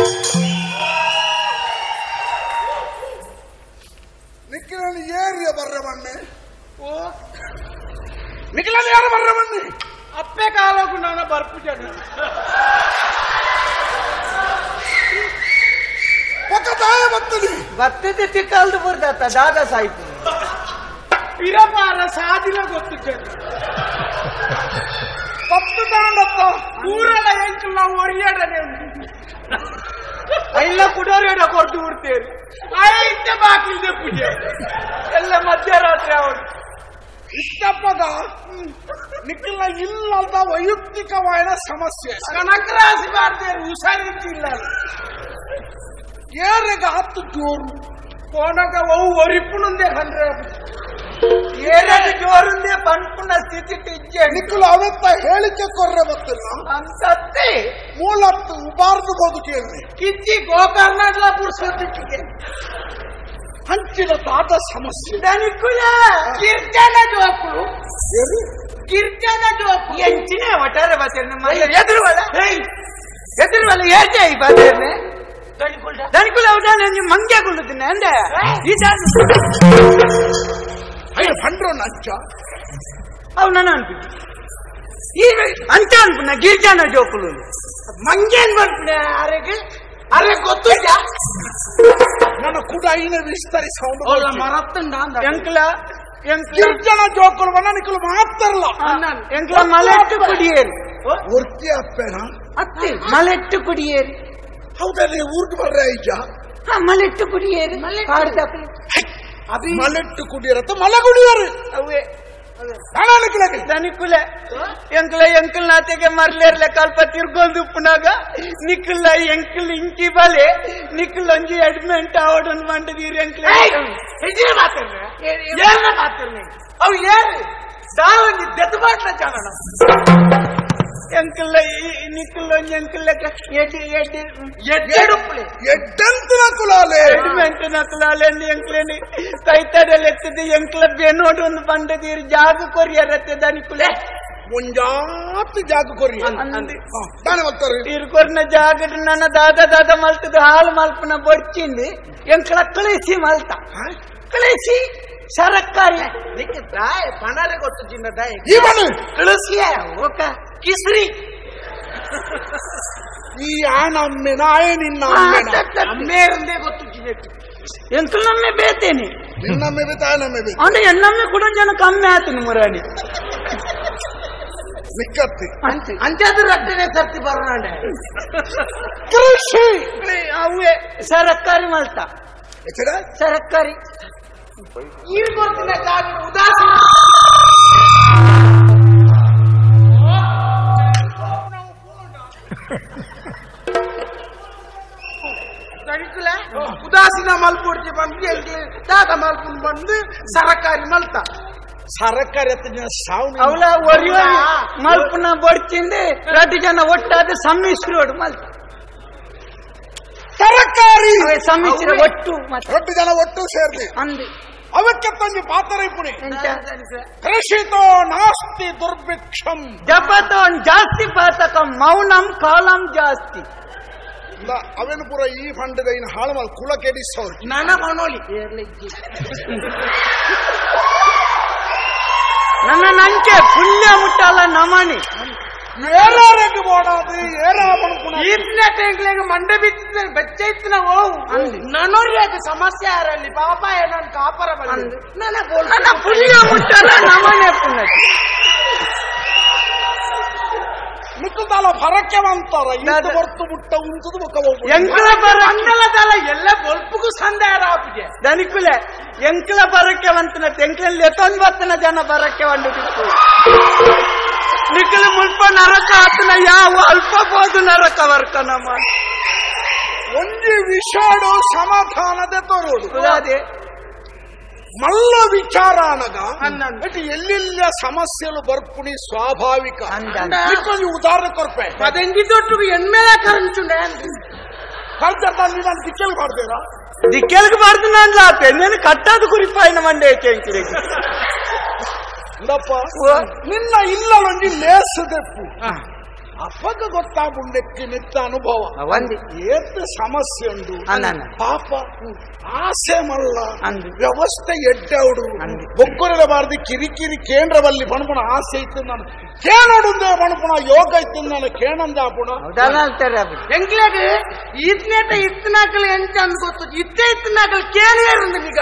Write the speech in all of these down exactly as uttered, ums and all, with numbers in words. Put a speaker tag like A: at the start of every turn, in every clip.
A: ನಿಖಿಲಲ್ಲಿ area ಬರ್ರೆ ಬನ್ನಿ ಓ ನಿಖಿಲಲ್ಲಿ ಯಾರು ಬರ್ರೆ ಬನ್ನಿ ಅಪ್ಪೆ ಕಾಲಕ್ಕೂ ನಾನು ಬರ್ಪಿಟ್ಟೆ ಪಕ್ಕದಾಯ ಬರ್ತದೆ
B: ಬರ್ತದೆ ತಿಕ್ಕಲ್ದು ಬರ್ದತ್ತ ದಾದ ಸಾಯ್ತು
A: ಪಿರಪಾರ ಸಾದಿಲ ಗೊತ್ತಿದ್ದೆ ಪತ್ತು ತಾಂಡಪ್ಪ ಪೂರಣ ಎಂಟು ನಾವು ಒರಿಯಾಡನೆ
B: ಎಲ್ಲ ಕುಡೋರೇಡ ಕೊಟ್ಟು ಬಿಡ್ತೇವೆ
A: ಆಯ್ತೆ ಬಾಕಿಲ್ದೆ ಪೂಜೆ
B: ಎಲ್ಲ ಮಧ್ಯರಾತ್ರಿ ಅವರು
A: ಇಷ್ಟಪ್ಪಗ ನಿಖಿಲ ಇಲ್ಲದ ವೈಯಕ್ತಿಕವಾದ ಸಮಸ್ಯೆ ಕನಕರಾಸಿ ಮಾಡ್ತೇವೆ ಹುಷಾರಿದ್ದಿಲ್ಲ ಏರೆಗ ಹತ್ತು ಜೋರು
B: ಕೋಣಗ ಅವು ಒರಿಪುಣಂದೆ ಕಂಡ್ರೆ ಏನಾದ್ರು ಜೋರುಂದೆ ಪಂಪುನ ಸ್ಥಿತಿ ಟಿಜ್ಜೆ
A: ನಿಖಿಲ ಅವತ್ತ ಹೇಳಿಕೆ ಕೊರ್ರೆ ಗೊತ್ತಿಲ್ಲ
B: ಅಂತದ್ದೇ
A: ಮೂಲತ್ತು ಉಬಾರ್ದು ಬದುಕೇನೆ
B: ಕಿಚ್ಚಿ ಗೋಕರ್ಣಗಳ ಪುರುಷೋತ್ತಿಗೆ
A: ಹಂಚಿನ ತಾತ ಸಮಸ್ಯೆ
B: ದನಿಕುಲ ಕಿರ್ಜನ ಜೋಪು ಕಿರ್ಜನ ಜೋಪು ಎಂಚಿನ ಒಟ್ಟಾರೆ ಬರ್ತೇನೆ ಎದುರು ಬಲ ಎದುರು ಬಲ ಏಟೆ ಈ ಬರ್ತೇನೆ ದನಿಕುಲ ಅವಧಾನ ಮಂಗ್ಯ ಕುಳ್ಳುತ್ತೀನಿ ಅಂದೆ
A: ಅಯ್ಯ ಪಂಡ್ರೋ ನಂಚ
B: ಅವು ನಾನು ಅನ್ಬಿಟ್ಟು ಈಗ ಅಂತ ಅನ್ಪುಣ ಗಿರ್ಜನ ಜೋಕುಲು ಮಂಗೇನ್ ಬರ್ಪುಣ ಅರೆಗೆ ಅರೆ ಗೊತ್ತು
A: ನನ್ನ ಕೂಡ ಐನ ವಿಸ್ತರಿಸ
B: ಮರತ್ತಂಡ ಎಂಕ್ಲ
A: ಗಿರ್ಜನ ಜೋಕುಲು ಬನ್ನ ನಿಖಲು ಮಾತಾರಲ್ಲ
B: ಎಂಕ್ಲ ಮಲೆಟ್ಟು ಕುಡಿಯೇರಿ
A: ಒರ್ತಿ ಅಪ್ಪೇನ
B: ಅತ್ತೆ ಮಲೆಟ್ಟು ಕುಡಿಯೇರಿ
A: ಹೌದಲ್ಲಿ ಊರ್ಗೆ ಬರ್ರೆ ಐಜ
B: ಮಲೆಟ್ಟು ಕುಡಿಯೇರಿ
A: ಮಲೆಟ್ಟು ಕುಡಿಯರತ್ತ ಮಲ ಕುಡಿಯರು
B: ಅವೇ
A: ನಿಖಿಲಗೆ
B: ದನಿಕುಲ ಎಂಕ್ಲ ಎಂಕಲ್ ನಾತೆಗೆ ಮರ್ಲೇರ್ಲೆ ಕಲ್ಪ ತಿರ್ಗೊಂದು ಪುನಾಗ ನಿಖಿಲ ಎಂಕಲ್ ಇಂಕಿ ಬಲೆ ನಿಖಿಲ್ ಒಂಜಿ ಅಡ್ಮೆಂಟ್ ಆವಡನ್ ಮಂಡದೀರಿ ಎಂಕ್ಲ
A: ಅವು ಏರು ಸಾವಂಜಿ ದೆದ್ದು ಮಾಡ್ಲ ಜಾಣ
B: ಎಂಕಲ್ ನಿಖಿಲ್ ಒಂಜಿ ಎಂಕಲ್ ಎಡ್ಡಿ ಎಡ್ಡಿ
A: ಎಡ್ಡಂತಿನ ಕುಲಾಲೆ
B: ಅಡ್ಮೆಂಟ್ ನಕಲಾಲೆ ಎಂಕ್ಲೇನಿ ಕೈತಡೆಲ್ ಎತ್ತದೆ ಎಂಕ್ಲ ಬೇನೋಡು ಒಂದು ಬಂಡದೀರಿ ಜಾಗ ಕೊರಿಯರತ್ತೆ ದನಿಕುಲ
A: ಮುಂಜಾತಿ ಜಾಗ ಕೊರಿ ತಾನೆ ಬರ್ತಾರೆ
B: ಇರ್ಕೊರ್ನ ಜಾಗ ನನ್ನ ದಾದ ದಾದ ಮಲ್ತದ ಹಾಲು ಮಲ್ಪನ ಬಡ್ಚಿಂದಿ ಎಂಕ್ಲ ಕಳಿಸಿ ಮಲ್ತ ಕಳಿಸಿ ಸರಕಾರಿ
A: ಪಣರೆ ಗೊತ್ತು ಚಿನ್ನದ
B: ಕಳಿಸಿಯ ಓಕ ಕಿಸ್ರಿ
A: ಈ ಆನಮ್ಮೆನ ಆಯ ನಿನ್ನ
B: ಅಮ್ಮೇರಂದೇ ಗೊತ್ತು ಎಂಕಲ್ ನಮ್ಮೆ ಬೇತೇನೆ
A: ನಿನ್ನಮ್ಮೆ ಬಿ ತಾಯನಮ್ಮೆ ಬಿ
B: ಅಂದ್ರೆ ಎನ್ನಮ್ಮೆ ಕೂಡ ಜನ ಕಮ್ಮಿ ಆಯ್ತು ಮುರಾಣಿ
A: ನಿಕ್ಕತ್ತಿ
B: ಅಂಚಾದ್ರು ರಟ್ಟನೆ ಸರ್ತಿ ಬರೋಣ
A: ಕೃಷಿ
B: ಅವೇ ಸರಕಾರಿ ಮಲ್ತ ಸರಕಾರಿ
A: ಈಗ ಬರ್ತಿನ ಜಾಗ ಉದಾಸೀನ ಉದಾಸೀನ ಮಲ್ಪೊಡ್ತಿ ಬಂದು ದಾದ ಮಲ್ಪುನ್ ಬಂದು ಸರಕಾರಿ ಮಲ್ತ ಸರಕಾರಿ ಹತ್ತು ಸಾವು
B: ಅವಳ ಒರಿಯ ಮಲ್ಪನ ಬಡ್ಚಿಂದೆ ಎರಡು ಜನ ಒಟ್ಟಾದ ಸಮ್ಮಿಶ್ರೋಡು ಮಲ್ತ
A: ತರಕಾರಿ
B: ಸಮ್ಮಿಶ್ರ ಒಟ್ಟು
A: ಎರಡು ಜನ ಒಟ್ಟು ಸೇರ್ಲಿ
B: ಅಂದು
A: ಅವಕ್ಕೆ ತಂದು ಪಾತ್ರ ಪುಣಿ ಕೃಷಿತೋ ನಾಸ್ತಿ ದುರ್ಭಿಕ್ಷಂ
B: ಜಪತೋ ಜಾಸ್ತಿ ಪಾತಕ ಮೌನಂ ಕಾಲಂ ಜಾಸ್ತಿ
A: ಅವೇನು ಪೂರ ಈ ಫಂಡದ ಇನ್ನು ಹಾಳು ಮಾಡಿ ಕುಲ ಕೆಡಿಸೋರು
B: ನನ್ನ ಮನೋಲಿ ನನ್ನ ನಂಕೆ ಪುಣ್ಯ ಮುಟ್ಟಲ್ಲ ನಮನಿ
A: ಏರಾರೆಗೆ ಬೋಡಾದು ಏರಾಪಣ
B: ಈತ್ನ ಟೆಂಕ್ಲೆಗೆ ಮಂಡೆ ಬಿತ್ತಿದ ಬೆಚ್ಚ ಇತ್ತಿನ ಹೋವು ನನ್ನೋರಿ ಅದು ಸಮಸ್ಯೆ ಯಾರಲ್ಲಿ ಪಾಪ ಏನೋ ಕಾಪರ ಬಂದು ನನ್ನ ಪುಣ್ಯ ಮುಟ್ಟಲ್ಲ ನಮನೆ ಪುಣ್ಯ
A: ಮಿಕ್ಕದಾಲ ಭರಕ್ಕೆ ಅಂತಾರ ಇದು ಬರ್ತು ಮುಟ್ಟ ಉಂಟದು ಮುಖ
B: ಎಂಕಲ ಬರ ಅಂಗಲದಲ್ಲ ಎಲ್ಲ ಬಲ್ಪಗೂ ಸಂದೇಹ ಆಪಿಗೆ ದನಿಕುಲೆ ಎಂಕಲ ಬರಕ್ಕೆ ಬಂತನ ತೆಂಕಲಲ್ಲಿ ಎತ್ತೊಂದು ಬರ್ತನ ಜನ ಬರಕ್ಕೆ ಬಂದಿತ್ತು ನಿಖಿಲ ಮುಲ್ಪ ನರಕ ಆತನ ಯಾವ ಅಲ್ಪ ಬೋದು ನರಕ ವರ್ಕ ನಮ್ಮ
A: ಒಂಜಿ ವಿಷಾಡು ಸಮಾಧಾನದ ತೋರೋಡು
B: ಅದೇ
A: ಮಲ್ಲ ವಿಚಾರ అనಗ ಎಲ್ಲೆಲ್ಲ ಸಮಸ್ಯೆలు ಬರ್ಪುಣಿ ಸ್ವಾಭಾವಿಕ ಕೊಂచెం ಉದಾಹರಣೆ ಕೊರ್ಪೆ
B: ಅದಂಗಿ ದೊಡ್ಡ ಎಣ್ಮೆಲ ಕರಂಚುಂಡೆ
A: ಕರ್ಜಲ್ಲಿ ನಾನು ದಿಕ್ಕೆಲ್ ಮಾಡ್ತೀರಾ
B: ದಿಕ್ಕೆಲ್ಗೆ ಮಾಡ್ದು ನಾನು ಲಾಪೆ నేను ಕಟ್ಟಾದ ಕುರಿಪಾಯಿನ ಮಂಡೆ ಕೇಂಕಿರಿಗೆ
A: ನಿನ್ನ ಇಲ್ಲ ಒಂಜಿ ಲೇಸದೆಪ್ಪು ಅಪ್ಪಗ ಗೊತ್ತಾಗುಂಡೆಕ್ಕೆ ನಿತ್ತ ಅನುಭವ
B: ಒಂದಿ
A: ಏತ್ ಸಮಸ್ಯೆ ಉಂಡು
B: ಅನ್ನ
A: ಪಾಪ ಆಸೆ ಮಲ್ಲ
B: ಅಂದು
A: ವ್ಯವಸ್ಥೆ ಎಡ್ಡವಡು ಬೊಕ್ಕುರದ ಬಾರ್ದು ಕಿರಿಕಿರಿ ಕೇಂದ್ರವಲ್ಲಿ ಬಣಪುಣ ಆಸೆ ಇತ್ತು ನಾನು ಕೇಳೋಡುಂದೇ ಬಣಪುಣ ಯೋಗ ಇತ್ತು ನಾನು ಕೇಳಂದ ಆಪುಣ
B: ಹೇಳ್ತಾರೆ ಎಂಕ್ಲಾಗ ಇತ್ನೇಟ ಇತ್ತನಾಕಲ್ ಎಂತ ಅನ್ಕೊತ್ತು ಇತ್ತೇ ಇತ್ತನಾಕಲ್ ಕೇಳಿಯಾರಂದು ನಿಗ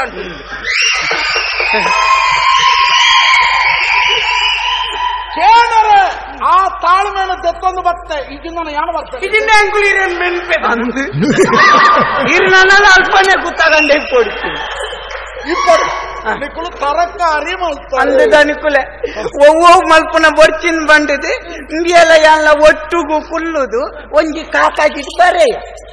A: ಕೇಳರೆ ಆ ತಾಳ್ಮೆನ ದತ್ತೊಂದು ಬರ್ತೇ ಇದನ್ನ ಯಾರು ಬರ್ತದೆ
B: ಇದನ್ನ ಅಂಕುಲ್ ಇರೇನ್ ಮೆನ್ಪೆ ಅಂದು ಇರು ನನ್ನೆಲ್ಲ ಅಲ್ಪನೇ ಗೊತ್ತಾಗಂಡೆ ಕೊಡ್ತೀನಿ
A: ಇಬ್ಬರು ನಿಕ್ಕಳು ತರಕಾರಿ ಮಾಡ್ತಾರೆ
B: ಅಂದ ದನಿಕುಲೆ ಒವ್ವೊ ಮಲ್ಪನ ಬೊರ್ಚಿನ ಬಂದಿದೆ ಇಂಡಿಯೆಲ್ಲ ಎಲ್ಲ ಒಟ್ಟುಗು ಕುಲ್ಲುದು ಒಂಜಿ ಕಾಕಾಕಿಟ್ಟು ಬರೆಯ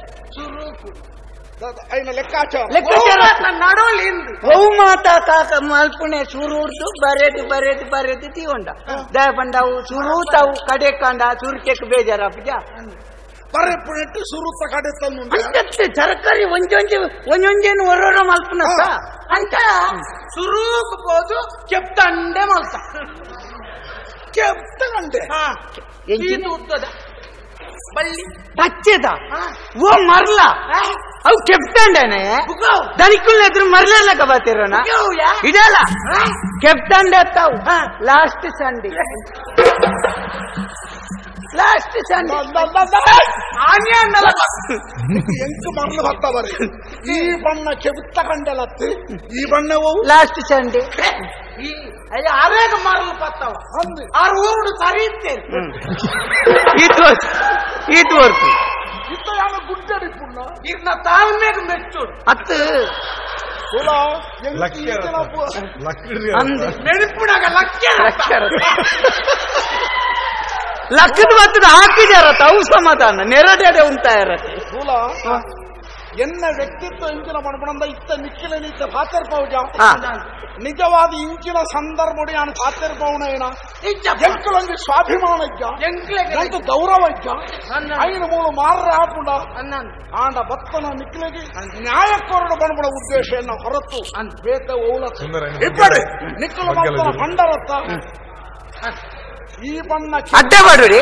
A: ಐನ ಲೆಕ್ಕಾಚಾರ
B: ಲೆಕ್ಕಾಚಾರ ನಡೋಲಿಂದು ಅವು ಮಾತಾ ಕಾಕ ಮಲ್ಪುಣೆ ಸುರುರ್ದು ಬರೆದು ಬರೆದು ಬರೆದು ತೀಗೊಂಡ ದಯ ಬಂಡವು ಸುರುತಾವು ಕಡೆ ಕಂಡ ಸುರುಕೆಕ್ ಬೇಜಾರಪ್ಪ
A: ಬರೆ ಪುಣೆಟ್ಟು ಸುರುತ ಕಡೆ ತಂದು
B: ಅಂತಕ್ಕೆ ತರಕಾರಿ ಒಂಜೊಂಜಿ ಒಂಜೊಂಜೇನು ಹೊರೋರ ಮಲ್ಪನ ಅಂತ ಸುರುಕ್ ಬೋದು ಕೆಪ್ತಂಡೆ ಮಲ್ತ
A: ಕೆಪ್ತಂಡೆ
B: ಎಂಚಿನ ಉತ್ತದ ಬಳ್ಳಿ ಪಚ್ಚೆದ ಓ ಮರ್ಲ ಅವು ಕೆಪ್ತಂಡೇನೆ ದನಿಕುಲ್ ಎದುರು ಮರ್ಲೆಲ್ಲ ಬತ್ತಿರೋಣ ಇದಲ್ಲ ಕೆಪ್ತಂಡೆ ಅತ್ತಾವು ಲಾಸ್ಟ್ ಸಂಡೆ ಲಾಸ್ಟ್ ಸಂಡೆ
A: ಎಂಟು ಮರಳು ಬರ್ತಾ ಬರೀ ಈ ಬಣ್ಣ ಕೆಬುತ್ತ ಕಂಡಲತ್ತು ಈ ಬಣ್ಣವು
B: ಲಾಸ್ಟ್ ಸಂಡೆ ಅರೇಗ ಮರಳು ಪತ್ತಾವ ಆರು ಊರು ಸರಿ ಇತ್ತೇನೆ ಇದು ಇದು ವರ್ತು
A: ಇತ್ತ ಯಾರು ಗುಡ್ಡಡಿ ಪುಣ್ಣ
B: ಇದನ್ನ ತಾಳ್ಮೆಗೆ ಮೆಚ್ಚು ಹತ್ತು ನೆನಪಿನಾಗ ಲಕ್ಷ ಲಕ್ಷ ಲಕ್ಕದ ಬತ್ತದ ಹಾಕಿದಾರ ತಾವು ಸಮಾಧಾನ ನೆರಡೆಡೆ ಉಂಟಾ ಇರತ್ತೆ
A: ಎನ್ನ ವ್ಯಕ್ತಿತ್ವ ಇಂಚಿನ ಮಣಪಣಂದ ಇತ್ತ ನಿಕ್ಕಿಲ ನಿತ್ತ ಪಾತಿರ್ಪೌಜ ನಿಜವಾದ ಇಂಚಿನ ಸಂದರ್ಭ ನಾನು ಪಾತಿರ್ಪೌಣ ಏನ ಎಂಕಲೊಂದು ಸ್ವಾಭಿಮಾನ ಇಜ್ಜ ಗೌರವ ಇಜ್ಜ ಐನ ಮೂಲ ಮಾರ್ರೆ ಹಾಕೊಂಡ ಆಂಡ ಭಕ್ತನ ನಿಕ್ಲಿಗೆ ನ್ಯಾಯಕ್ಕೊರಡು ಬಣಪಣ ಉದ್ದೇಶ ಎನ್ನ ಹೊರತು ಬೇತ ಓಲ ಇಬ್ಬಡಿ ನಿಕ್ಕಲ ಭಕ್ತನ ಭಂಡರತ್ತ ಈ ಬಣ್ಣ
B: ಅಡ್ಡ ಮಾಡುಡಿ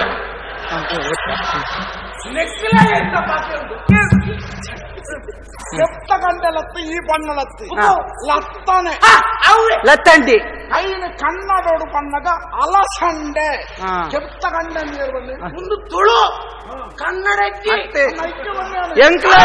A: ಕೆಪ್ತ ಗಂಟೆಲತ್ತು ಈ ಬಣ್ಣಲತ್ತಿ ಲತ್ತಾನೆ
B: ಲತ್ತಂಡಿ
A: ಐನ ಕನ್ನಡೋಡು ಬಣ್ಣಗ ಅಲಸಂಡೆ ಕೆಪ್ತ ಗಂಡ
B: ಒಂದು ತುಳು ಕನ್ನಡಕ್ಕೆ ಎಂಕ್ಲ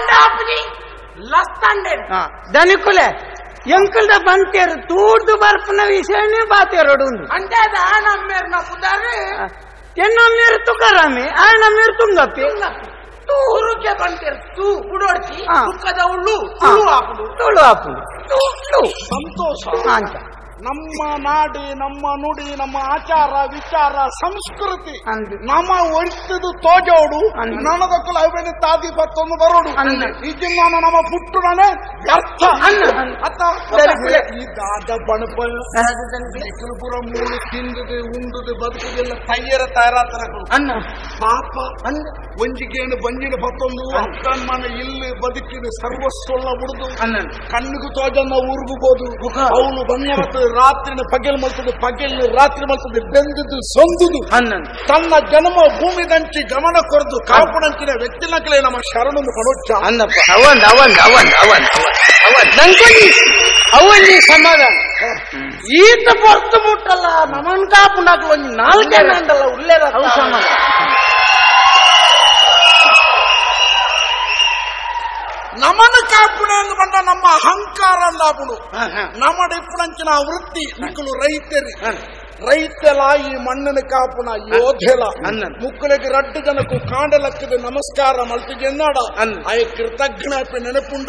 B: ಲಸ್ತಂಡೆ ದನಿಕುಲೆ ಎಂಕಲ್ದ ಬಂತೇರು ತೂರ್ದು ಬರ್ಪನ ವಿಷಯನೇ ಬಾತೇರೋಡು అంటే ఆ నమ్మేరు నా పుదారు ఎన్నమ్మేరు తుకారామి ఆ నమ్మేరు తుంగప్పి తూరుకే ಬಂತೇರು ತೂ ಕುಡೋಡ್ತಿ ತುಕ್ಕದ ಉಳ್ಳು ತುಳು ಆಪುಡು ತುಳು ಆಪುಡು ತುಳು
A: ಸಂತೋಷ
B: ಅಂತ
A: ನಮ್ಮ ನಾಡಿ ನಮ್ಮ ನುಡಿ ನಮ್ಮ ಆಚಾರ ವಿಚಾರ ಸಂಸ್ಕೃತಿ ನಮ್ಮ ಒರಿತದು ತೋಜೋಡು ನನಗಕ್ಕಲು ಅವೇನು ತಾದಿ ಬತ್ತೊಂದು ಬರೋಡು ಇದನ್ನ ನಮ್ಮ ಪುಟ್ಟುಡನೆ ವ್ಯರ್ಥ ಈ ದಾದ ಬಣಪ ಪುರ ಮೂರು ತಿಂದದು ಉಂಡುದು ಬದುಕುದೆಲ್ಲ ತಯ್ಯರ ತಯಾರಾತರಗಳು
B: ಅನ್ನ
A: ಪಾಪ ಅಂದ ಒಂಜಿಗೇನು ಬಂಜಿನ ಬತ್ತೊಂದು ಅಕ್ಕನ್ ಮನೆ ಇಲ್ಲಿ ಬದುಕಿನ ಸರ್ವಸ್ವಲ್ಲ ಬಿಡುದು ಕಣ್ಣಿಗೂ ತೋಜನ್ನ ಊರ್ಗುಬೋದು ಅವನು ಬಂಗಾರ ರಾತ್ರಿನ ಪಗೆಲ್ ಮಲ್ತದೆ ಪಗೆಲ್ ರಾತ್ರಿ ಮಲ್ತದೆ ಬೆಂದದು ಸೊಂದುದು ತನ್ನ ಜನ್ಮ ಭೂಮಿ ದಂಚಿ ಗಮನ ಕೊರದು ಕಾಪುಣಂಚಿನ ವ್ಯಕ್ತಿನಕಲೇ ನಮ್ಮ ಶರಣನ್ನು ಕೊಡೋಚ್ಚ
B: ಅನ್ನಪ್ಪ ಅವಂದ್ ಅವಂದ್ ಅವಂದ್ ಅವಂದ್ ಅವಂದ್ ನಂಕೊಂಡಿ ಅವಲ್ಲಿ ಸಮಾಧಾನ ಈತ ಬರ್ತು ಮುಟ್ಟಲ್ಲ ನಮನ್ ಕಾಪುಣಾಕ ಒಂದು ನಾಲ್ಕೇ ಅಂದಲ್ಲ ಉಳ್ಳೇರ ಅವು ಸಮಾಧಾನ
A: ನಮನ ಕಾಪುಣೆ ಎಂದು ಬಂದ ನಮ್ಮ ಅಹಂಕಾರ ಅಂದಾಪುಡು ನಮ್ಮಡ ಇಪ್ಪುಡಂಚಿನ ವೃತ್ತಿ ನಿಕ್ಕಲು ರೈತರಿ ರೈತಲ ಈ ಮಣ್ಣಿನ ಕಾಪುಣ ಯೋಧೆಲ ಮುಕ್ಕಳಿಗೆ ರಡ್ಡು ಜನಕ್ಕೂ ಕಾಂಡಲಕ್ಕದ ನಮಸ್ಕಾರ ಮಲ್ತಿಗೆ ಎನ್ನಾಡ ಆಯ ಕೃತಜ್ಞಾಪಿ ನೆನಪುಂಡ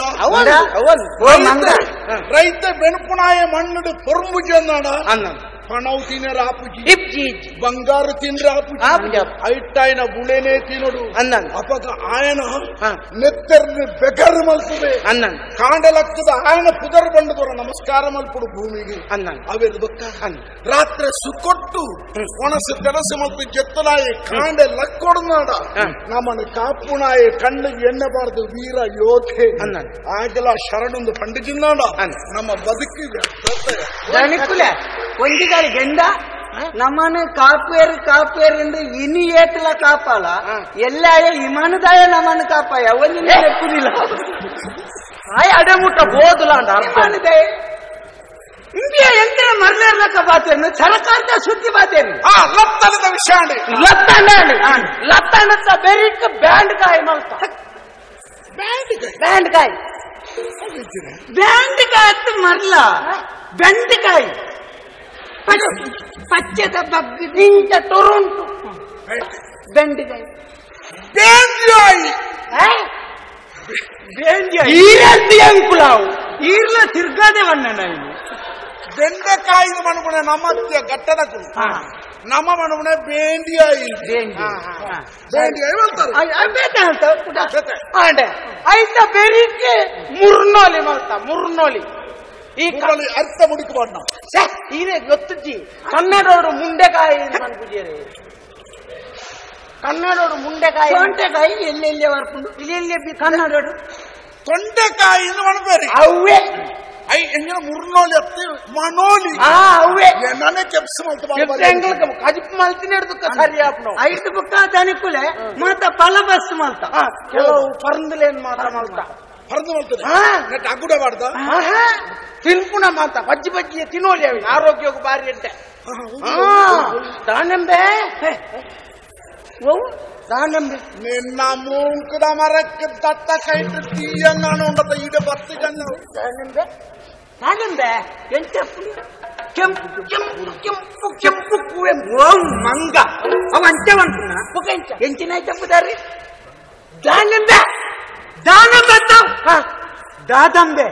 A: ರೈತ ಬೆನುಪುಣಾಯ ಮಣ್ಣುಡು ಪೊರ್ಮುಜಿ ಎನ್ನಾಡ ಪಣವು ತಿನ್ನರ ಆಪುಜಿ ಬಂಗಾರು ತಿಂದ್ರೆ ಆಪುಜಿ ಐಟಾಯನ ಬುಳೆನೇ ತಿನ್ನೋಡು
B: ಅನ್ನ
A: ಅಪಗ ಆಯನ ನೆತ್ತರ್ನ ಬೆಗರ್ ಮಲ್ತದೆ
B: ಅನ್ನ
A: ಕಾಂಡಲಕ್ಕದ ಆಯನ ಪುದರ್ ಬಂಡದವರ ನಮಸ್ಕಾರ ಮಲ್ಪಡು ಭೂಮಿಗೆ
B: ಅನ್ನ
A: ಅವೆದು ಬಕ್ಕ ರಾತ್ರಿ ಸುಕೊಟ್ಟು ಒಣಸು ಕೆಲಸ ಮತ್ತು ಜತ್ತನಾಯಿ ಕಾಂಡೆ ಲಕ್ಕೊಡು ನಾಡ ನಮ್ಮನ್ನು ಕಾಪುಣಾಯಿ ಕಣ್ಣಿಗೆ ಎಣ್ಣಬಾರದು ವೀರ ಯೋಧೆ ಆಗಲ ಶರಣೊಂದು ಪಂಡಿಜಿನಾಡ ನಮ್ಮ ಬದುಕಿಗೆ
B: ಒಂಜಿಗಾರಿ ಗೆಂಡ ನಮ್ಮನೆ ಕಾಪೇರಿ ಕಾಪೇರಿ ಅಂದ್ರೆ ಇನಿ ಏಟ್ಲ ಕಾಪಾಲ ಎಲ್ಲ ಇಮಾನದಾಯ ನಮ್ಮನ್ನು ಕಾಪಾಯ ಒಂದು ನೆಪ್ಪುದಿಲ್ಲ ಅಡೆ ಮುಟ್ಟ ಬೋದುಲ ಇಮಾನದಾಯ ಇಂಡಿಯಾ ಎಂತ ಮರಲೇರ್ಲಕ್ಕ ಬಾತೇನು ಸರ್ಕಾರದ ಸುದ್ದಿ ಬಾತೇನು
A: ಲತ್ತನದ ವಿಷಯ
B: ಲತ್ತಂಡ ಲತ್ತಂಡ ಬೆರಿಕ್ ಬ್ಯಾಂಡ್ ಕಾಯಿ ಮಲ್ತ ಬ್ಯಾಂಡ್ ಕಾಯಿ ಬ್ಯಾಂಡ್ ಕಾಯಿ ಮರ್ಲ ಬೆಂಡಕಾಯಿ ಪಚ್ಚದ ಬಗ್ಗೆ ನಿಂತ ಟೊರೊಂಟು ಬೆಂಡಕಾಯಿ ಈರಂತಿ ಅಂಕುಲಾವು ಈರ್ಲ ತಿರ್ಗಾದೆ ಬಣ್ಣ ಇನ್ನು
A: ಬೆಂಡೆಕಾಯಿ ಮನುಗುಣ ನಮ್ಮ ಗಟ್ಟದಕ್ಕೂ ನಮ್ಮ ಮನುಗುಣ ಬೇಂಡಿಯಾಯಿ ಬೇಂಡಿಯಾಯಿ
B: ಅಂಡೆ ಆಯ್ತ ಬೆರಿಕೆ ಮುರ್ನೋಲಿ ಮಲ್ತ ಮುರ್ನೋಲಿ
A: ಈ ಅರ್ಥ ಮುಡಿಕಬಾರ್ದು
B: ಈರೇ ಗೊತ್ತುಜ್ಜಿ ಕನ್ನಡೋಡು ಮುಂಡೆಕಾಯಿ ಅನ್ಪುಜೇರಿ ಕನ್ನಡೋಡು ಮುಂಡೆಕಾಯಿ ತೊಂಡೆಕಾಯಿ ಎಲ್ಲೆಲ್ಲಿ ಬರ್ಕೊಂಡು ಇಲ್ಲಿ ಕನ್ನಡೋಡು
A: ತೊಂಡೆಕಾಯಿ ಮನಬೇರಿ
B: ಅವೇ
A: ಐ ಎಂಗಿನ ಮುರ್ನೋಲಿ ಅತ್ತಿ ಮನೋಲಿ
B: ಅವೇ
A: ನನಗೆ ಕೆಪ್ಸ್
B: ಕಜಿಪ್ ಮಲ್ತಿನ ಹಿಡ್ದು ಸರಿ ಆಪ್ನು ಐದು ಬುಕ್ಕ ದನಿಕುಲೆ ಮಾತ ಪಲ ಬಸ್ ಮಲ್ತ ಕೆಲವು ಪರಂದಲೇನ್ ಮಾತ್ರ ಮಲ್ತ
A: ಪರಂದು ಮಲ್ತದೆ ನೆಟ್ ಅಗುಡ ಮಾಡ್ದ
B: ತಿನ್ಪುಣ ಮಾತ ಬಜ್ಜಿ ಬಜ್ಜಿಯ ತಿನ್ನೋಲಿ ಅವಿ ಆರೋಗ್ಯಕ್ಕೂ ಬಾರಿ ಅಂತೆ ದಾನಂಬೆ ದಾನಂಬೆ
A: ನಿನ್ನ ಮೂಂಕದ ಮರಕ್ಕೆ ದತ್ತ ಕೈಟ್ ತೀಯಂಗಾನು ಉಂಡದ ಈಗ ಬರ್ತಿ ಕಣ್ಣು
B: ದಾನಂಬೆ ದಾನಂಬೆ ಎಂತ ಕೆಂಪು ಕೆಂಪು ಕೆಂಪು ಕೆಂಪು ಕುವೆಂಪು ಮಂಗ ಅವ ಅಂತೆ ಬಂತನ ಎಂಚಿನ ತಪ್ಪದಾರಿ ದಾನಂಬೆ ದಾನಂಬೆ ದಾದಂಬೆ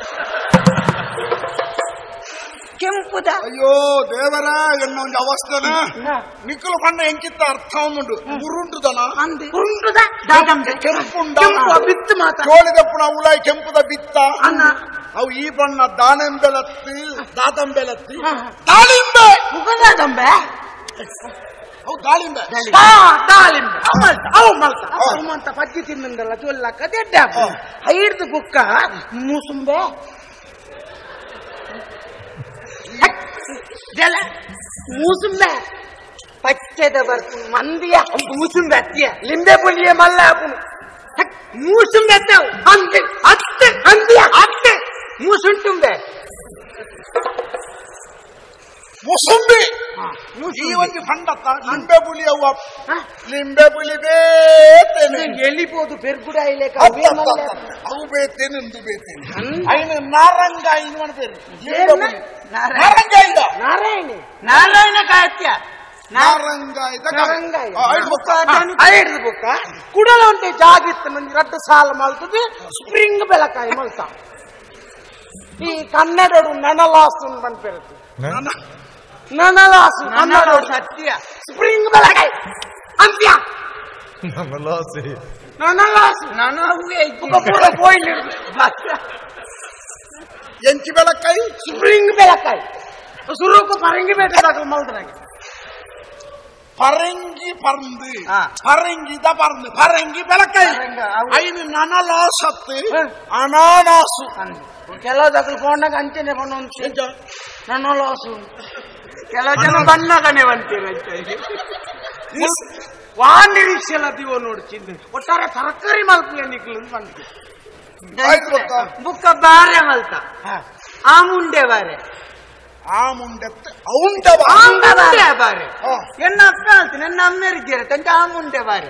B: ಕೆಂಪುದ
A: ಅಯ್ಯೋ ದೇವರ ಎನ್ನ ಒಂದು ಅವಸ್ಥೆ ನಿಕ್ಕಲು ಬಣ್ಣ ಎಂಕಿತ್ತ ಅರ್ಥ ಉಂಟು ಮುರುಂಟುದನ
B: ಉರುಂಟುದ ದಾದಂಬೆ
A: ಕೆಂಪುಂಡ
B: ಬಿತ್ತು ಮಾತ
A: ಕೋಳಿದಪ್ಪುಣ ಉಲಾಯಿ ಕೆಂಪುದ ಬಿತ್ತ ಅನ್ನ ಅವು ಈ ಬಣ್ಣ ದಾನೆಂಬೆಲತ್ತಿ ದಾದಂಬೆಲತ್ತಿ ದಾಳಿಂಬೆ
B: ದಾದಂಬೆ
A: ಅವು ದಾಳಿಂಬೆ
B: ದಾಳಿಂಬೆ ಅವು ಮಲ್ತ ಅವು ಅಂತ ಪಜ್ಜಿ ತಿನ್ನಂದಲ್ಲ ಜೊಲ್ಲ ಕದೆಡ್ಡ ಐದು ಬುಕ್ಕ ಮೂಸುಂಬೆ ಜಲ ಮೂಸುಂಬೆ ಪಚ್ಚದ ಬರ್ತು ಮಂದಿಯ ಮೂಸುಂಬೆ ಅತ್ತಿಯ ಲಿಂಬೆ ಪುಲಿಯ ಮಲ್ಲ ಹಾಪುನು ಮೂಸುಂಬೆ ಅತ್ತವು ಅಂದೆ ಅತ್ತೆ ಅಂದಿಯ ಅತ್ತೆ ಮೂಸುಂಟುಂಬೆ
A: ಮುಸುಂಬಿ ಈ ಒಂದು ಫಂಡತ್ತ ಲಿಂಬೆ ಪುಲಿ ಅವ್ವ ಲಿಂಬೆ ಪುಲಿ ಬೇತೇನೆ
B: ಎಲ್ಲಿಬೋದು ಬೆರ್ಗುಡ ಇಲೆ
A: ಅವು ಬೇತೇನೆ ಎಂದು ಬೇತೇನೆ ಐನು ನಾರಂಗ ಇನ್ನು ಮಾಡ್ಬೇರು ನಾರಂಗ ಇದ
B: ನಾರಾಯಣ ನಾರಾಯಣ ಕಾತ್ಯ
A: ನಾರಂಗ ಇದ
B: ಐದು ಬುಕ್ಕ ಕುಡಲ ಉಂಟೆ ಜಾಗಿತ್ತು ಮಂದಿ ರಟ್ಟು ಸಾಲ ಮಲ್ತದೆ ಸ್ಪ್ರಿಂಗ್ ಬೆಳಕಾಯಿ ಮಲ್ತ ಈ ಕನ್ನಡಡು ನನಲಾಸು ಬಂದ್ಬಿರುತ್ತೆ ನನಲಾಸು ಕನ್ನಡಡು ಸತ್ಯ ಸ್ಪ್ರಿಂಗ್ ಬೆಳಕಾಯಿ ಅಂತ್ಯ
C: ನನಲಾಸಿ
B: ನನಲಾಸು ನನಗೆ ಪೂರ ಬಾಯ್ಲ್
A: ಎಂಚಿ ಬೆಳಕಾಯಿ
B: ಸ್ಪ್ರಿಂಗ್ ಬೆಳಕಾಯಿ ಸುರುಕು ಪರಂಗಿ ಬೇಟದಾಗ ಮಲ್ತನಾಗೆ
A: ಪರಂಗಿ ಪರಂದು ಪರಂಗಿದ ಪರಂದು ಪರಂಗಿ ಬೆಳಕಾಯಿ ಐದು ನನಲಾಸತ್ತು ಅನಾನಾಸು
B: ಕೆಲವು ದಕ್ಕಲು ಫೋನ್ನಾಗ ಅಂಚೆನೆ ಬಣ್ಣ ಒಂದು ನನಲಾಸು ಕೆಲವು ಜನ ಬಣ್ಣಗನೆ ಬಂತೀರ ವಾಂಡಿ ರಿಕ್ಷೆಲ್ಲ ದಿವೋ ನೋಡಿ ಚಿಂತೆ ಒಟ್ಟಾರೆ ತರಕಾರಿ ಮಲ್ಪಿಗೆ ನಿಕ್ಲು ಬಂತು ಬುಕ್ಕ ಬಾರೆ ಮಲ್ತ ಆ ಮುಂಡೆ ಬಾರೆ
A: ಆ ಮುಂಡೆ ಅವುಂಡೆ
B: ಬಾರೆ ಎನ್ನ ಅಪ್ಪ ಹೇಳ್ತೀನಿ ಎನ್ನ ಅಮ್ಮೇರಿದ್ದೀರ ತಂಚೆ ಆ ಮುಂಡೆ ಬಾರೆ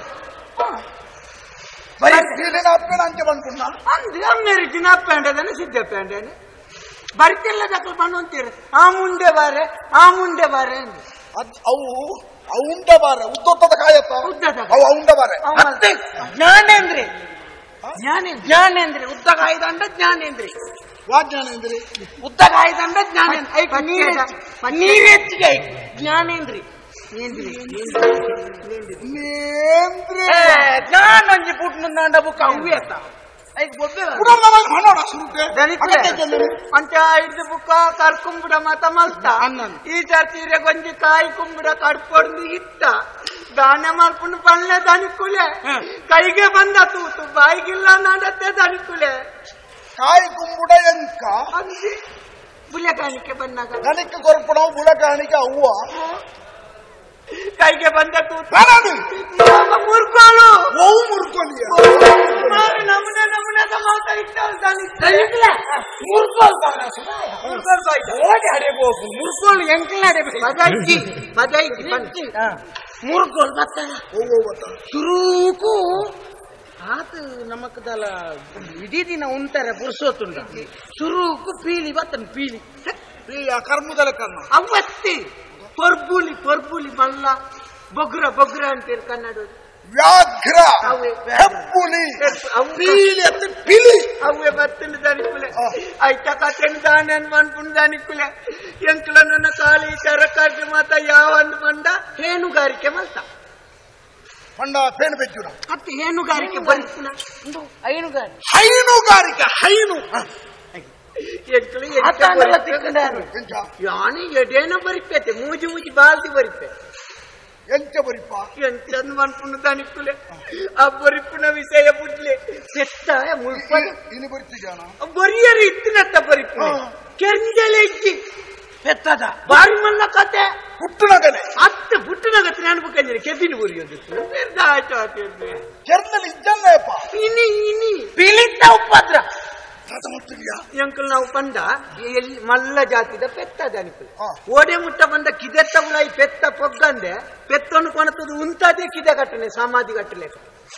A: ಅಪ್ಪನ ಅಂಚೆ ಬಂದ್ಕೊಂಡ
B: ಅಂದ್ ಅಮ್ಮೇರಿದ್ದೀನಿ ಅಪ್ಪ ಅಂಡೇದಾನೆ ಸಿದ್ದಪ್ಪ ಅಂಡೇನೆ ಬರ್ತಿಲ್ಲ ದಕ್ಕಲು ಬಂದು ಅಂತೀರ ಆ ಮುಂಡೆ ಬಾರೆ ಆ ಮುಂಡೆ ಬಾರೆ
A: ಅವು ಅವುಂಡೆ ಬಾರೆ ಉದ್ದೊತ್ತದ ಕಾಯತ್ತ
B: ಉದ್ದದ
A: ಅವು ಅವುಂಡೆ ಬಾರೆ
B: ಜ್ಞಾನೇಂದ್ರಿ ಜ್ಞಾನೇಂದ್ರ ಜ್ಞಾನೇಂದ್ರಿ ಉದ್ದ ಕಾಯ್ದಂಡ ಜ್ಞಾನೇಂದ್ರಿ
A: ವಾ ಜ್ಞಾನೇಂದ್ರಿ
B: ಉದ್ದ ಕಾಯ್ದಂಡ ಜ್ಞಾನೇಂದ್ರ ನೀರೆಚ್ಚಿಗೆ ಜ್ಞಾನೇಂದ್ರಿ ಜ್ಞಾನಂಜಿ ಪುಟ್ ಮುಂದಾಂಡ ಬುಕ್ಕ ಅವು ಎತ್ತ ಅಂಚ ಐದು ಬುಕ್ಕ ಕರ್ಕುಂಬಿಡ ಮತ ಮಲ್ತ ಈ ಚರ್ಚೀರೆ ಗೊಂಜಿ ಕಾಯಿ ಕುಂಬಿಡ ಕಡ್ಪೊಂದು ಇತ್ತ ದಾನೆ ಮಾಡ್ಕೊಂಡು ಪಲ್ಲೆ ದನಿಕುಲೆ ಕೈಗೆ ಬಂದ ತೂತು ಬಾಯಿಗಿಲ್ಲ ನಡತ್ತೆ ದನಿಕುಲೆ
A: ಕಾಯಿ ಕುಂಬುಡ ಎಂಕ
B: ಅಂಜಿ ಬುಲೆಗಾಣಿಕೆ ಬಂದಾಗ
A: ನನಕ್ಕೆ ಕೊರ್ಪಣವು ಬುಡಕಾಣಿಕೆ ಅವ್ವ
B: ಕೈಗೆ ಬಂದ ಕೂತು
A: ನಾನದು
B: ಮುರ್ಕೋಳು
A: ಓವು ಮುರ್ಕೊಂಡಿಯ
B: ನಮೂನೆ ನಮೂನೆದ ಮಾತಾಡ್ತಾನೆ ಮುರ್ಕೋಳು ಎಂಕ್ಲ ಬದಾಯ್ತಿ ಬದಾಯ್ತಿ ಮುರ್ಕೋಳು ಬತ್ತಾನ
A: ಓವು ಬತ್ತ
B: ಶುರುಕು ಆತು ನಮಕದಲ್ಲ ಇಡೀ ದಿನ ಉಂಟಾರೆ ಪುರುಷೋತ್ತುಂಡ ಶುರುಕು ಪೀಲಿ ಬತ್ತನ ಪೀಲಿ
A: ಕರ್ಮದಲ್ಲ ಕರ್ಮ
B: ಅವತ್ತಿ ಪರ್ಬುಲಿ ಪರ್ಬುಲಿ ಮಲ್ಲ ಬೊಗ್ರ ಬೊಗ್ರ ಅಂತೀರಿ ಕನ್ನಡ
A: ವ್ಯಾಘ್ರ ಹೆಬ್ಬುಲಿ ಪೀಲಿ ಅಂತ ಪಿಲಿ
B: ಅವೇ ಬತ್ತಿನ ದಾನಿಕುಲೆ ಆಯ್ತಾ ಕಥೆನ ದಾನ ಅನ್ಪುಂಡು ದಾನಿಕುಲೆ ಎಂಕ್ಲ ನನ್ನ ಕಾಲಿ ತರಕಾರಿ ಮಾತ ಯಾವಂದು ಮಂಡ ಹೇನುಗಾರಿಕೆ ಮಲ್ತ
A: ಮಂಡ ಪೇಣು ಬೆಚ್ಚುನ
B: ಮತ್ತೆ ಹೇನುಗಾರಿಕೆ ಬರಿಪುನ ಹೈನುಗಾರಿಕೆ
A: ಹೈನುಗಾರಿಕೆ ಹೈನು
B: ಯಾನಿ ಎಡೇನ ಬರಿಪೇತೆ ಮೂಜಿ ಮೂಜಿ ಬಾಲ್ದಿ ಬರಿಪೆ
A: ಎಂಚ ಬರಿಪ
B: ಎಂಚಂದ್ ಮನ್ಪುಂಡು ದಾನಿಕುಲೆ ಆ ಬರಿಪುನ ವಿಷಯ ಬುಡ್ಲೆ ಸೆತ್ತ ಮುಲ್ಪ
A: ಇನ್ನು ಬರಿತಿದ್ದಾನ
B: ಬರಿಯರು ಇತ್ತಿನತ್ತ ಬರಿಪುನ ಕೆಂಜಲೆ ಇಚ್ಚಿ ಎತ್ತದ ಬಾರಿ ಮಲ್ಲ ಕತೆ
A: ಹುಟ್ಟುನಗನೆ
B: ಅತ್ತೆ ಹುಟ್ಟುನಗತ್ತೆ ನೆನಪು ಕೆಬಿನ್ ಬರಿಯೋದು
A: ಕೆರ್ನಲ್ಲಿ ಇದ್ದಲ್ಲಪ್ಪ
B: ಇನಿ ಇನಿ ಪಿಲಿತ್ತ ಉಪದ್ರ ಎಂಕಲ್ ನಾವು ಬಂದ ಎಲ್ಲಿ ಮಲ್ಲ ಜಾತಿದ ಪೆತ್ತ ದಾನಿಕುಲೆ ಓಡೆ ಮುಟ್ಟ ಬಂದ ಕಿದೆತ್ತ ಉಳಾಯಿ ಪೆತ್ತ ಪೊಗ್ಗಂದೆ ಪೆತ್ತನ್ನು ಕೊಣತದು ಉಂಟದೇ ಕಿದೆ ಕಟ್ಟನೆ ಸಮಾಧಿ ಕಟ್ಟಲೆ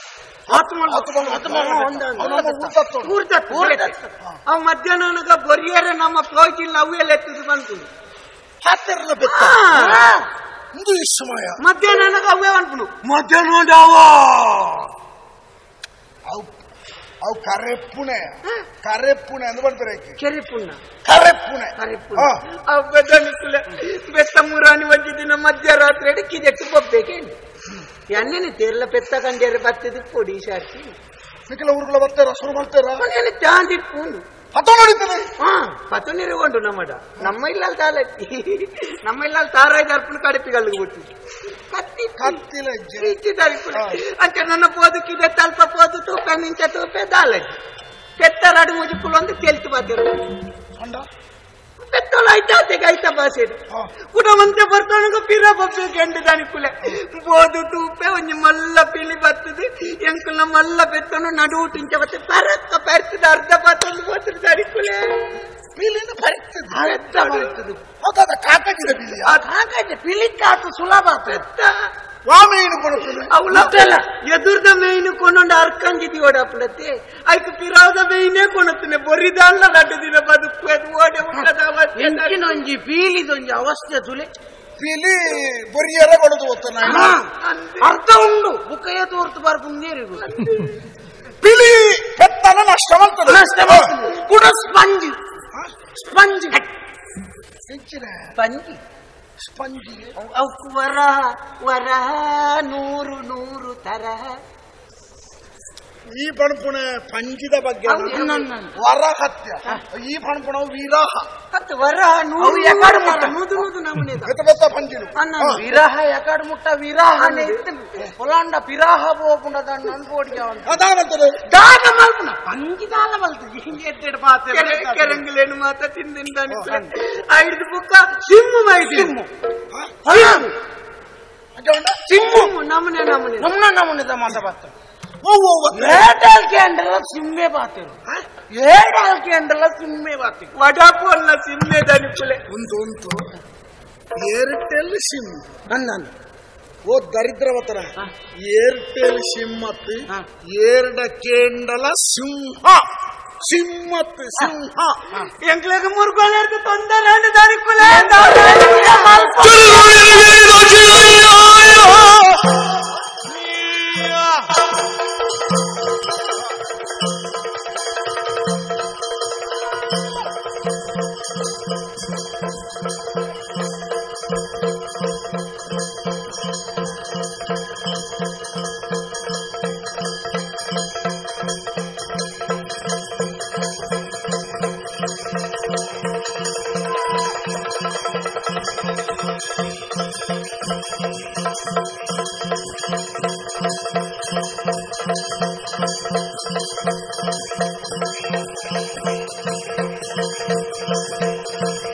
B: ಅವ್ ಮಧ್ಯಾಹ್ನ ಬರಿಯರ ನಮ್ಮ ಪೋಯ್ತಿಲ್ಲ ಅವೆಲ್ಲ ಎತ್ತದು ಬಂತು ಮಧ್ಯಾಹ್ನ ಅವೇ ಅನ್ಪುನು ಮಧ್ಯಾಹ್ನ
A: ಅವು ಕರೆಪ್ಪುಣೆ ಕರೆಪ್ಪುಣೆ ಅಂದು ಬರ್ತಾರೆ
B: ಕೆರೆಪುಣ್ಣ
A: ಕರೆಪ್ಪುಣೆ
B: ಕರೆಪುಣ್ಣ ಅವ್ ಬೆದನಿಕುಲೆ ಬೆತ್ತ ಮೂರಾನಿ ಒಂದು ದಿನ ಮಧ್ಯರಾತ್ರಿ ಅಡಿ ಕಿದೆಟ್ಟು ಬಬ್ಬೇಕೇನು ಎಣ್ಣೆನೆ ತೇರ್ಲ ಪೆತ್ತ ಕಂಡಿಯರೆ ಬತ್ತದು ಪೊಡಿ ಶಾರ್ಸಿ
A: ಮಿಕ್ಕಲ ಊರುಗಳ ಬರ್ತಾರ ಶುರು ಮಾಡ್ತಾರ
B: ಮನೇಲಿ ಚಾಂದಿ ಪೂನು
A: ಪತ ನೋಡಿದ್ದೇನೆ
B: ಹಾ ಪತ ನಿರುಗೊಂಡು ನಮ್ಮಡ ನಮ್ಮ ಇಲ್ಲ ತಾಲತ್ತಿ ನಮ್ಮ ಇಲ್ಲ ತಾರಾಯ್ದು ಅರ್ಪಣ ಕಡಿಪಿಗಳಿಗೆ ಬಿಟ್ಟು ಕತ್ತಿ
A: ಕತ್ತಿಲ
B: ಅಂತ ನನ್ನ ಪೋದಕ್ಕಿದೆ ತಲ್ಪ ಪೋದು ತೂಪೆ ಮಿಂಚ ತೂಪೆ ದಾಲಜ್ಜಿ ಪೆತ್ತರಾಡು ಮುಜುಕುಲು ಒಂದು ತೆಲ್ತು ಬಾತಿರು ಪೆತ್ತೋಳ ಆಯ್ತಾ ತೆಗೆ ಆಯ್ತಾ ಬಾಸೇದು ಕುಡವಂತೆ ಬರ್ತಾನಗ ಪಿರ ಬಬ್ಬೆ ಗಂಡು ದಾನಿಕುಲೆ ಬೋದು ತೂಪೆ ಒಂಜಿ ಮಲ್ಲ ಪಿಲಿ ಬರ್ತದೆ ಎಂಕುಲ ಮಲ್ಲ ಪೆತ್ತನು ನಡು ಟಿಂಚ ಬತ್ತೆ ಪರಕ್ಕ ಪರ್ತದ ಅರ್ಧ ಬತ್ತೊಂದು ಬೋತರು ದಾನಿಕುಲೆ
A: ಪಿಲಿನ ಬರ್ತದೆ
B: ಅರ್ಧ ಬರ್ತದೆ
A: ಹೌದಾದ ಕಾಕಾಜಿದ ಪಿಲಿ
B: ಆ ಕಾಕಾಜಿ ಪಿಲಿಕ್ಕಾತು ಸುಲಭ ಪೆತ್ತ
A: ವಾಮೇನು ಕೊಡುತ್ತದೆ
B: ಅವಳ ಎದುರ್ದ ಮೇಯ್ನು ಕೊಂಡೊಂಡು ಅರ್ಕಂಜಿದಿ ಓಡಾಪಡತ್ತೆ ಆಯ್ತು ಪಿರಾದ ಮೇಯ್ನೇ ಕೊಣುತ್ತನೆ ಬೊರಿದಾಲ್ಲ ರಡ್ಡು ದಿನ ಬದುಕು ಓಡೆ ಉಂಟದೊಂಜಿ ಪೀಲಿದೊಂಜಿ ಅವಸ್ಥೆ ತುಲೆ
A: ಪಿಲಿ ಬೊರಿಯರ ಕೊಡದು ಗೊತ್ತ
B: ಅರ್ಥ ಉಂಡು ಬುಕ್ಕಯ್ಯ ತೋರ್ತು ಬರ್ಪುಂಗೇರಿಗೂ
A: ಪಿಲಿ ಪೆತ್ತನ ನಷ್ಟವಂತದೆ
B: ನಷ್ಟವಂತದೆ ಕೂಡ ಸ್ಪಂಜಿ ಸ್ಪಂಜಿ ಸ್ಪಂಜಿ
A: ಸ್ಪಂಜಿ
B: ಅವಕ್ಕೆ ವರಹ ವರಹ ನೂರು ನೂರು ತರಹ
A: ಈ ಪಣಪುಣೆ ಪಂಜಿದ ಬಗ್ಗೆ ವರ ಹತ್ಯ ಈ ಪಣಪುಣ ವಿರಹ
B: ಮತ್ತೆ ವರಹ ನೂರು ಎಕಾಡು ಮುಟ್ಟ ನೂದು ನೂದು ನಮ್ಮನೆ
A: ಬೆತ್ತ ಬೆತ್ತ ಪಂಜಿಲು
B: ವಿರಹ ಎಕಾಡು ಮುಟ್ಟ ವಿರಹ ಹೊಲಾಂಡ ಪಿರಾಹ ಹೋಗುಂಡ ನನ್ಗೋಡಿಗೆ
A: ಅದಾವಂತದೆ
B: ದಾನ ಮಲ್ಪುನ ಪಂಜಿದಾಲ ಮಲ್ತು ಹಿಂಗೆಡ್ಡೆಡ್ ಮಾತೆ ಕೆರಂಗಿಲೇನು ಮಾತ ತಿಂದಿನ ಐದು ಬುಕ್ಕ ಸಿಮ್ಮು ಮೈ ಸಿಮ್ಮು ಸಿಮ್ಮು ನಮ್ಮನೆ ನಮ್ಮನೆ ನಮ್ಮನೆ ನಮ್ಮನೆ ಮಾತ ಬರ್ತಾರೆ ಏಡಲ್ ಕೇಂದ್ರಲ ಸಿಮ್ಮೆ ಬಾತಿರು ಏಡಲ್ ಕೇಂದ್ರಲ ಸಿಮ್ಮೆ ಬಾತಿರು ವಡಾಪೋಲ್ಲ ಸಿಮ್ಮೆ ದನಿಪುಲೆ
A: ಉಂಟು ಉಂಟು ಏರ್ಟೆಲ್ ಸಿಮ್
B: ನನ್ನ
A: ಓ ದರಿದ್ರವತರ ಏರ್ಟೆಲ್ ಸಿಮ್ ಮತ್ತು ಏರ್ಡ ಕೇಂಡಲ ಸಿಂಹ ಸಿಮ್ಮತ್ ಸಿಂಹ
B: ಎಂಗ್ಲೆಗೆ ಮುರ್ಗೋಲೇರ್ದು ತೊಂದರೆ ದನಿಪುಲೆ
A: Thank you.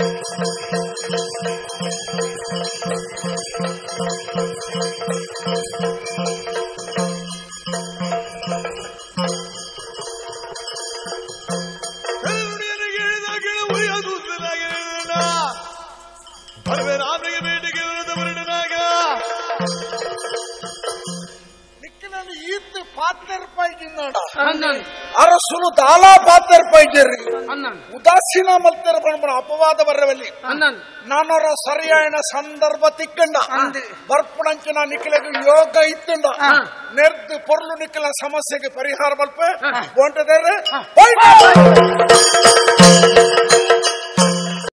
A: ಪಾತೆರ್ಪಾಯ್ಗಿನ್ನಡ ಅರಸುಲು ದಾಲಾ ಪಾತೆರ್ಪಾಯ್ಗೆರ್ರಿ ಉದಾಸೀನ ಮಲ್ತೆರ ಪಣ ಅಪವಾದ ಬರವಲ್ಲಿ ನಾನರ ಸರಿಯಾದ ಸಂದರ್ಭ ತಿಕ್ಕಂಡ ಬರ್ಪಣಂಚಿನ ನಿಖಿಲೆಗೆ ಯೋಗ ಇತ್ತಂಡ ನೆರ್ದು ಪೊರ್ಲು ನಿಖಿಲ ಸಮಸ್ಯೆಗೆ ಪರಿಹಾರ ಮಲ್ಪ ಹೊಂಟದೇರೆ